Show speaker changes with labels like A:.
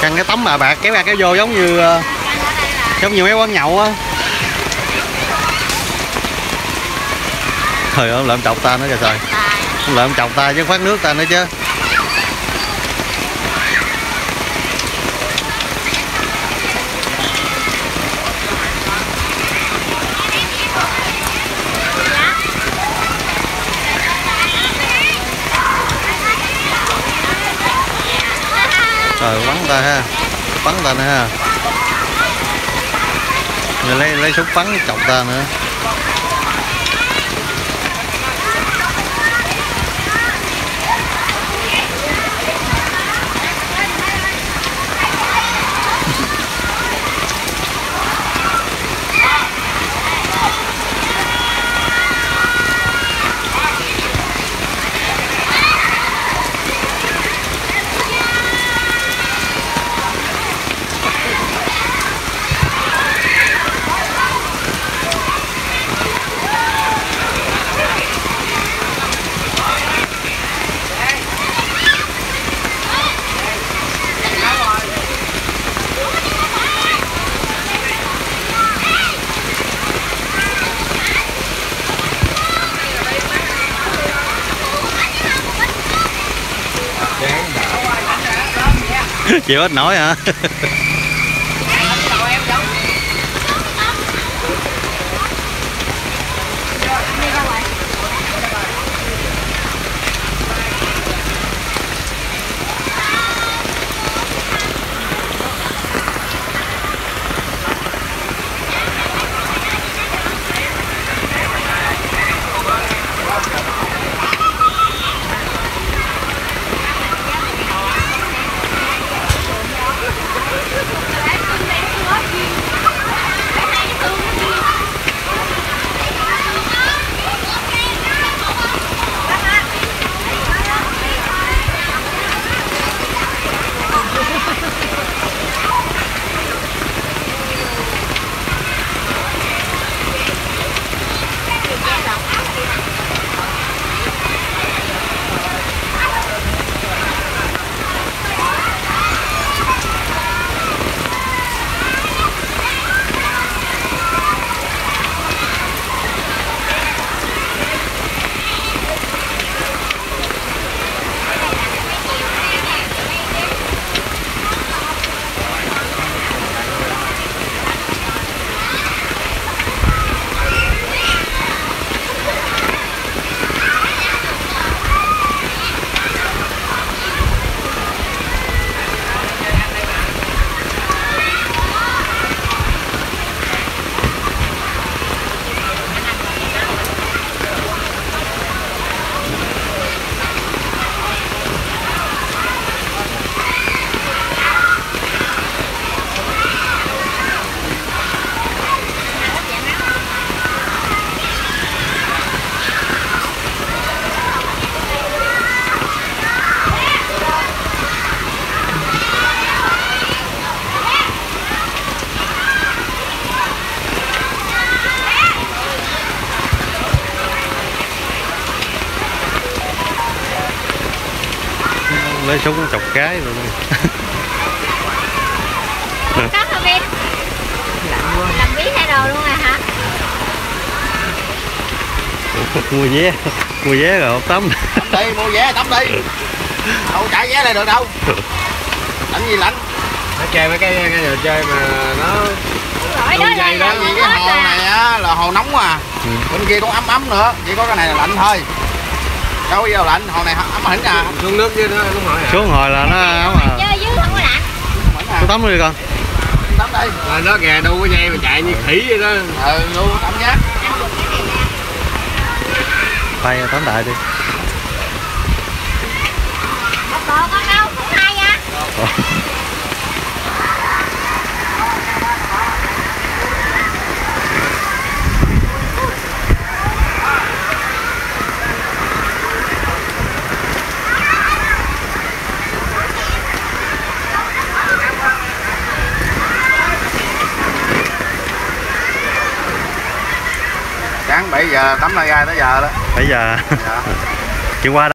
A: Căng cái tấm mà bạc kéo ra kéo vô giống như mấy quán nhậu á. Trời ơi, lợm chọc ta nữa kìa trời. Lợm chọc ta chứ phát nước ta nữa chứ. Trời, bắn ta ha, bắn ta nữa ha. Rồi lấy súng bắn chọc ta nữa. Chịu hết nổi hả? Lấy súng chọc cái rồi.
B: Có hả Vin? Làm ví thay đồ luôn à hả?
A: Mua vé rồi không tắm.
C: Tắm đi, mua vé tắm đi. Đâu chạy vé này được đâu. Lạnh gì lạnh?
D: Nó chơi mấy cái trò chơi mà nó
B: Rồi đó là
C: đó gì cái hồ này á là hồ nóng à. Bên kia cũng ấm ấm nữa, chỉ có cái này là lạnh thôi. Đâu có gì đâu lạnh, hồ này ấm hỉnh à.
D: xuống nước chứ nó đúng rồi.
A: Xuống hồi là nó ấm à.
B: chơi dưới không có lạnh.
A: Tôi tắm đi con.
C: Tắm đi.
D: Là nó kìa đâu có dây mà chạy như khỉ vậy đó.
C: Luôn cảm giác.
A: Tay tắm đại đi.
B: Một bộ con đâu, không hay á.
C: Sáng 7 giờ tắm ra ra tới giờ đó.
A: 7 giờ.
C: Dạ.
A: Chị qua